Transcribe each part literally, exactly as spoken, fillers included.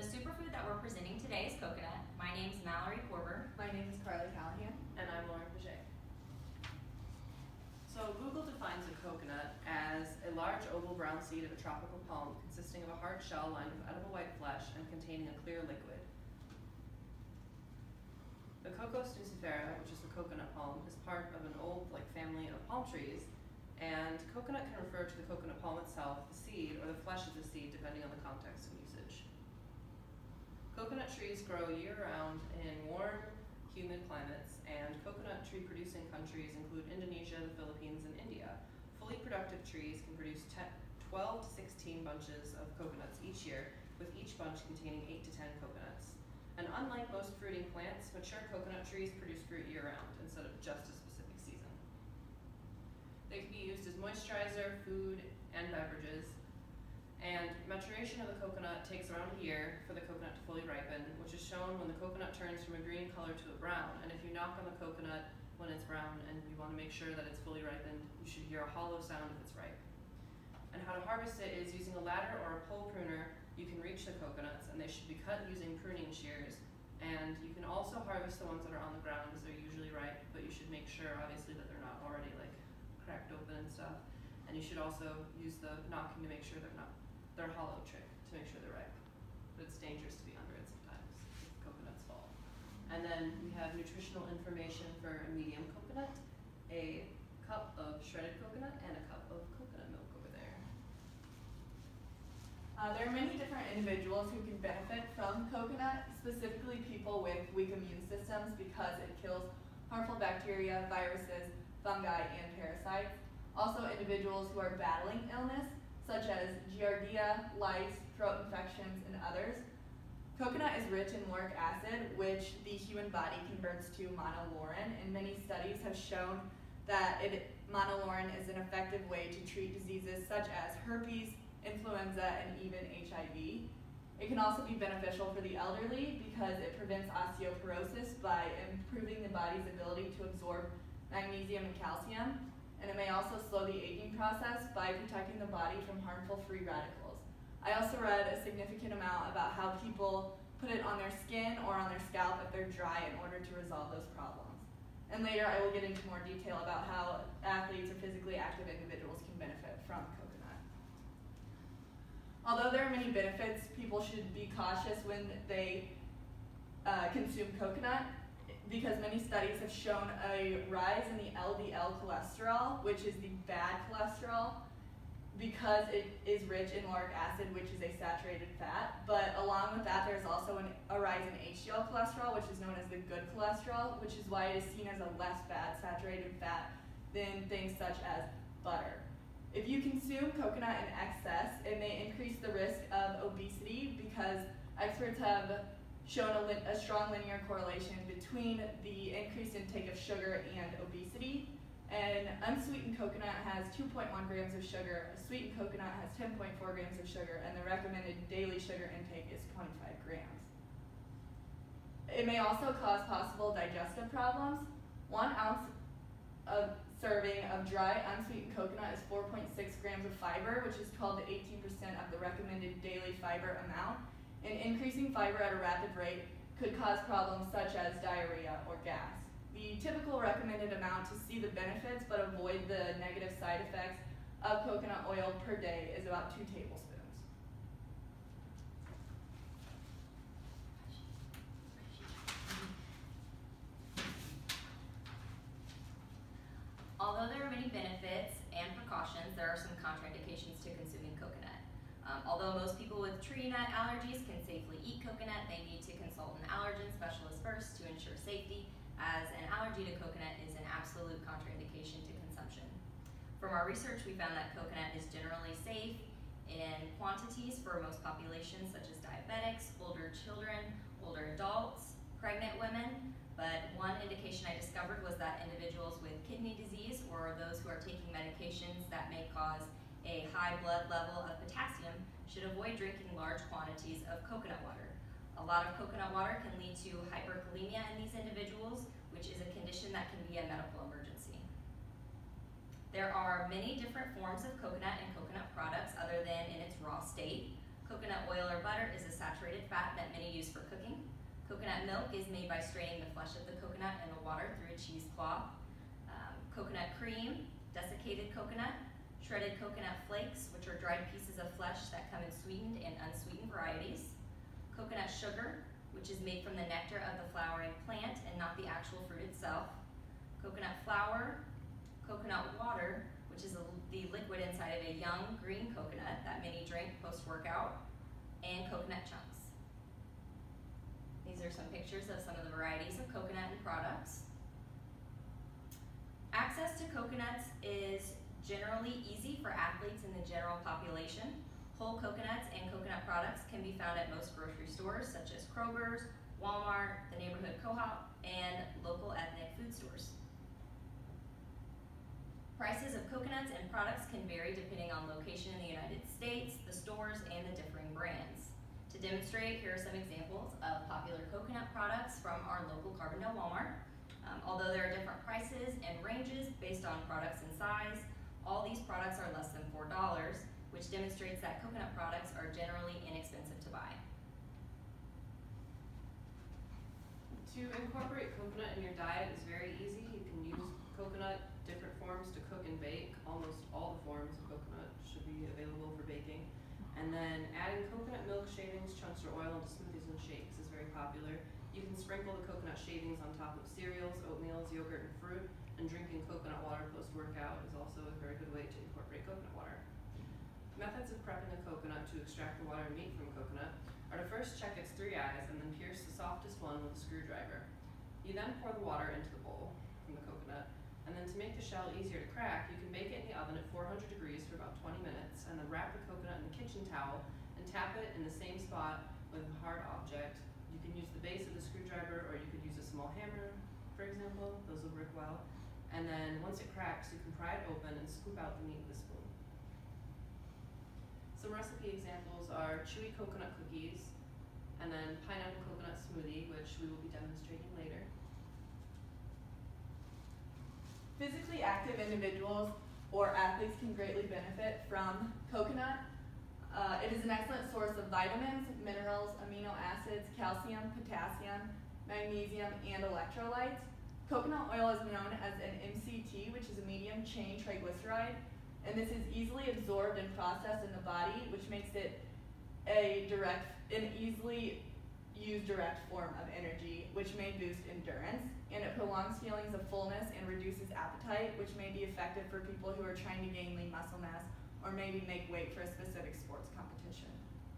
superfood that we're presenting today is coconut. My name is Mallory Korber. My name is Carly Callahan. And I'm Lauren Paget. So Google defines a coconut as a large oval brown seed of a tropical palm consisting of a hard shell lined with edible white flesh and containing a clear liquid. The Cocos nucifera, which is the coconut palm, is part of an old like family of palm trees, and coconut can refer to the coconut palm itself, the seed, or the flesh of the seed, depending on the context and usage. Coconut trees grow year-round in warm, humid climates, and coconut tree-producing countries include Indonesia, the Philippines, and India. Fully productive trees can produce twelve to sixteen bunches of coconuts each year, with each bunch containing eight to ten coconuts. And unlike most fruiting plants, mature coconut trees produce fruit year-round instead of just a specific season. They can be used as moisturizer, food, and beverages. And maturation of the coconut takes around a year for the coconut to fully ripen, which is shown when the coconut turns from a green color to a brown. And if you knock on the coconut when it's brown and you want to make sure that it's fully ripened, you should hear a hollow sound if it's ripe. And how to harvest it is using a ladder or a pole pruner. You can reach the coconuts, and they should be cut using pruning shears. And you can also harvest the ones that are on the ground as they're usually ripe, but you should make sure, obviously, that they're not already like cracked open and stuff. And you should also use the knocking to make sure they're not They're hollow trick to make sure they're ripe. But it's dangerous to be under it sometimes if coconuts fall. And then we have nutritional information for a medium coconut, a cup of shredded coconut, and a cup of coconut milk over there. Uh, there are many different individuals who can benefit from coconut, specifically people with weak immune systems because it kills harmful bacteria, viruses, fungi, and parasites. Also individuals who are battling illness, such as giardia, lice, throat infections, and others. Coconut is rich in lauric acid, which the human body converts to monolaurin, and many studies have shown that it, monolaurin is an effective way to treat diseases such as herpes, influenza, and even H I V. It can also be beneficial for the elderly because it prevents osteoporosis by improving the body's ability to absorb magnesium and calcium. And it may also slow the aging process by protecting the body from harmful free radicals. I also read a significant amount about how people put it on their skin or on their scalp if they're dry in order to resolve those problems. And later I will get into more detail about how athletes or physically active individuals can benefit from coconut. Although there are many benefits, people should be cautious when they uh, consume coconut, because many studies have shown a rise in the L D L cholesterol, which is the bad cholesterol, because it is rich in lauric acid, which is a saturated fat. But along with that, there's also an, a rise in H D L cholesterol, which is known as the good cholesterol, which is why it is seen as a less bad saturated fat than things such as butter. If you consume coconut in excess, it may increase the risk of obesity because experts have shown a, a strong linear correlation between the increased intake of sugar and obesity. And unsweetened coconut has two point one grams of sugar, a sweetened coconut has ten point four grams of sugar, and the recommended daily sugar intake is twenty-five grams. It may also cause possible digestive problems. One ounce of serving of dry unsweetened coconut is four point six grams of fiber, which is twelve to eighteen percent of the recommended daily fiber amount. And increasing fiber at a rapid rate could cause problems such as diarrhea or gas. The typical recommended amount to see the benefits but avoid the negative side effects of coconut oil per day is about two tablespoons. Although there are many benefits and precautions, there are some contraindications to consuming coconut. Um, although most people with tree nut allergies can safely eat coconut, they need to consult an allergen specialist first to ensure safety, as an allergy to coconut is an absolute contraindication to consumption. From our research, we found that coconut is generally safe in quantities for most populations, such as diabetics, older children, older adults, pregnant women, but one indication I discovered was that individuals with kidney disease or those who are taking medications that may cause a high blood level of potassium should avoid drinking large quantities of coconut water. A lot of coconut water can lead to hyperkalemia in these individuals, which is a condition that can be a medical emergency. There are many different forms of coconut and coconut products other than in its raw state. Coconut oil or butter is a saturated fat that many use for cooking. Coconut milk is made by straining the flesh of the coconut in the water through a cheesecloth. Um, coconut cream, desiccated coconut, shredded coconut flakes, which are dried pieces of flesh that come in sweetened and unsweetened varieties. Coconut sugar, which is made from the nectar of the flowering plant and not the actual fruit itself. Coconut flour, coconut water, which is a, the liquid inside of a young green coconut that many drink post-workout, and coconut chunks. These are some pictures of some of the varieties of coconut and products. Access to coconuts is generally easy for athletes in the general population. Whole coconuts and coconut products can be found at most grocery stores such as Kroger's, Walmart, the neighborhood co-op, and local ethnic food stores. Prices of coconuts and products can vary depending on location in the United States, the stores, and the differing brands. To demonstrate, here are some examples of popular coconut products from our local Carbondale Walmart. Um, although there are different prices and ranges based on products and size, all these products are less than four dollars, which demonstrates that coconut products are generally inexpensive to buy. To incorporate coconut in your diet is very easy. You can use coconut, different forms to cook and bake. Almost all the forms of coconut should be available for baking. And then adding coconut milk shavings, chunks, or oil into smoothies and shakes is very popular. You can sprinkle the coconut shavings on top of cereals, oatmeals, yogurt, and fruit, and drinking coconut water post-workout is also a very good way to incorporate coconut water. Methods of prepping a coconut to extract the water and meat from a coconut are to first check its three eyes and then pierce the softest one with a screwdriver. You then pour the water into the bowl from the coconut, and then to make the shell easier to crack, you can bake it in the oven at four hundred degrees for about twenty minutes, and then wrap the coconut in a kitchen towel and tap it in the same spot with a hard object. You can use the base of the screwdriver, or you could use a small hammer, for example. Those will work well. And then once it cracks, you can pry it open and scoop out the meat with a spoon. Some recipe examples are chewy coconut cookies, and then pineapple coconut smoothie, which we will be demonstrating later. Physically active individuals or athletes can greatly benefit from coconut. Uh, it is an excellent source of vitamins, minerals, amino acids, calcium, potassium, magnesium, and electrolytes. Coconut oil is known as an M C T, which is a medium chain triglyceride, and this is easily absorbed and processed in the body, which makes it a direct, an easily used direct form of energy, which may boost endurance, and it prolongs feelings of fullness and reduces appetite, which may be effective for people who are trying to gain lean muscle mass or maybe make weight for a specific sports competition.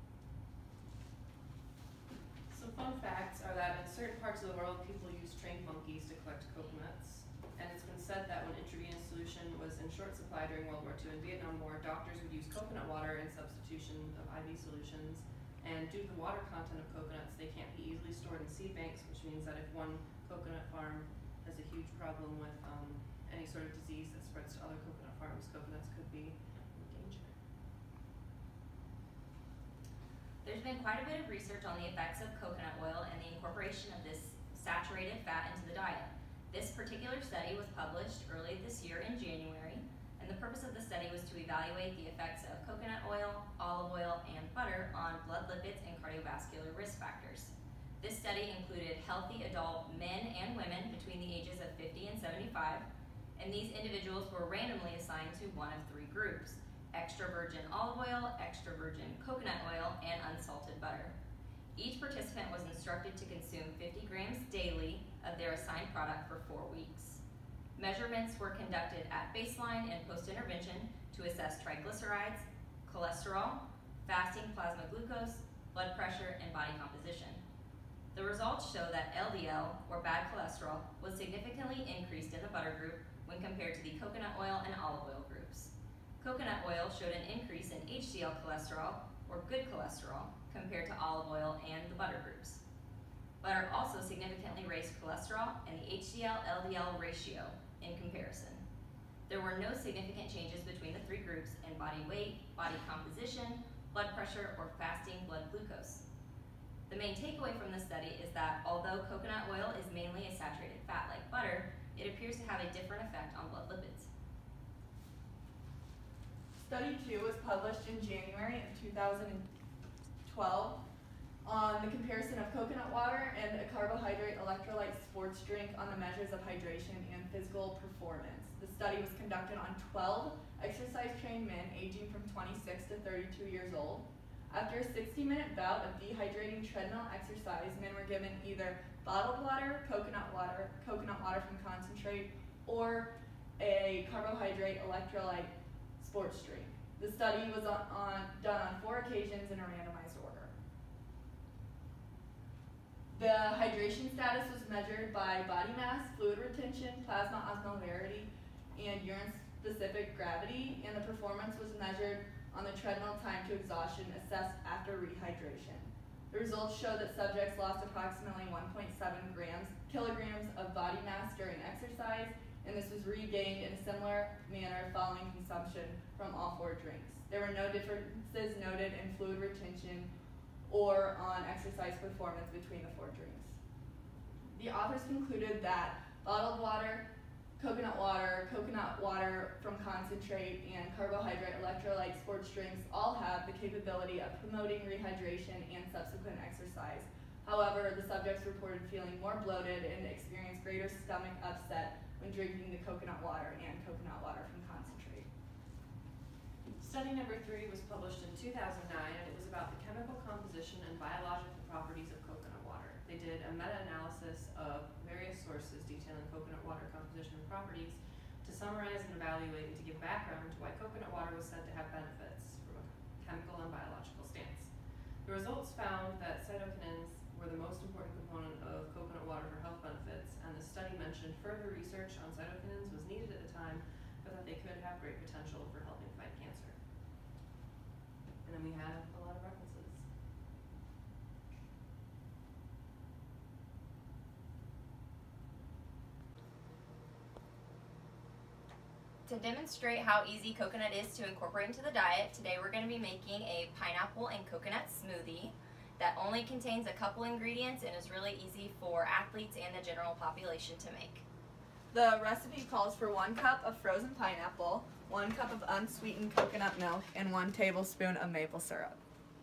Some fun facts are that in certain parts of the world, people use trained monkeys to collect coconuts. And it's been said that when intravenous solution was in short supply during World War Two and Vietnam War, doctors would use coconut water in substitution of I V solutions. And due to the water content of coconuts, they can't be easily stored in seed banks, which means that if one coconut farm has a huge problem with um, any sort of disease that spreads to other coconut farms, coconuts could be in danger. There's been quite a bit of research on the effects of coconut oil and the incorporation of this saturated fat into the diet. This particular study was published early this year in January, and the purpose of the study was to evaluate the effects of coconut oil, olive oil, and butter on blood lipids and cardiovascular risk factors. This study included healthy adult men and women between the ages of fifty and seventy-five, and these individuals were randomly assigned to one of three groups: extra virgin olive oil, extra virgin coconut oil, and unsalted butter. Each participant was instructed to consume fifty grams daily of their assigned product for four weeks. Measurements were conducted at baseline and post-intervention to assess triglycerides, cholesterol, fasting plasma glucose, blood pressure, and body composition. The results show that L D L, or bad cholesterol, was significantly increased in the butter group when compared to the coconut oil and olive oil groups. Coconut oil showed an increase in H D L cholesterol, or good cholesterol, compared to olive oil and the butter groups. Butter also significantly raised cholesterol and the H D L L D L ratio in comparison. There were no significant changes between the three groups in body weight, body composition, blood pressure, or fasting blood glucose. The main takeaway from the study is that although coconut oil is mainly a saturated fat like butter, it appears to have a different effect on blood lipids. Study two was published in January of two thousand twelve on the comparison of coconut water and a carbohydrate electrolyte sports drink on the measures of hydration and physical performance. The study was conducted on twelve exercise-trained men aging from twenty-six to thirty-two years old. After a sixty minute bout of dehydrating treadmill exercise, men were given either bottled water, coconut water, coconut water from concentrate, or a carbohydrate electrolyte sports drink. The study was on, on, done on four occasions in a randomized order. The hydration status was measured by body mass, fluid retention, plasma osmolarity, and urine-specific gravity, and the performance was measured on the treadmill time to exhaustion assessed after rehydration. The results show that subjects lost approximately one point seven grams, kilograms of body mass during exercise, and this was regained in a similar manner following consumption from all four drinks. There were no differences noted in fluid retention or on exercise performance between the four drinks. The authors concluded that bottled water, coconut water, coconut water from concentrate, and carbohydrate electrolyte sports drinks all have the capability of promoting rehydration and subsequent exercise. However, the subjects reported feeling more bloated and experienced greater stomach upset when drinking the coconut water and coconut water from concentrate. Study number three was published in two thousand nine, and it was about the chemical composition and biological properties of coconut water. They did a meta-analysis of various sources detailing coconut water composition and properties to summarize and evaluate and to give background to why coconut water was said to have benefits from a chemical and biological stance. The results found that cytokinins were the most important component of coconut water for health benefits, and the study mentioned further research on cytokinins was needed at the time, but that they could have great potential for helping fight cancer. And then we have a lot of references. To demonstrate how easy coconut is to incorporate into the diet, today we're going to be making a pineapple and coconut smoothie that only contains a couple ingredients and is really easy for athletes and the general population to make. The recipe calls for one cup of frozen pineapple, one cup of unsweetened coconut milk, and one tablespoon of maple syrup.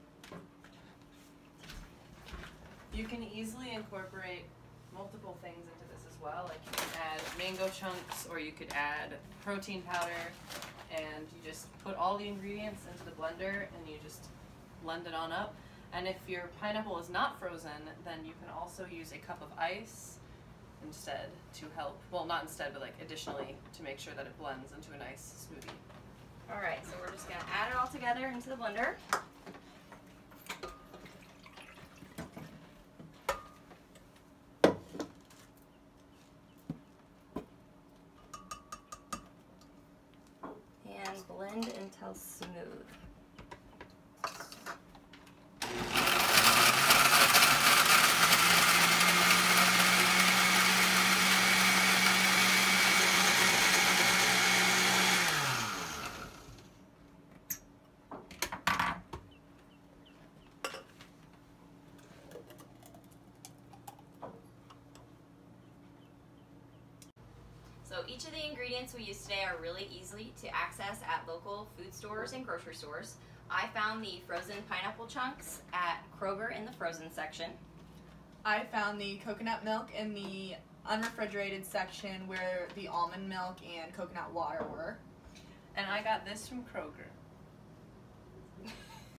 You can easily incorporate multiple things into this as well. Like you can add mango chunks, or you could add protein powder, and you just put all the ingredients into the blender and you just blend it on up. And if your pineapple is not frozen, then you can also use a cup of ice instead to help, well, not instead, but like additionally to make sure that it blends into a nice smoothie. All right, so we're just going to add it all together into the blender. And blend until smooth. So each of the ingredients we use today are really easy to access at local food stores and grocery stores. I found the frozen pineapple chunks at Kroger in the frozen section. I found the coconut milk in the unrefrigerated section where the almond milk and coconut water were. And I got this from Kroger.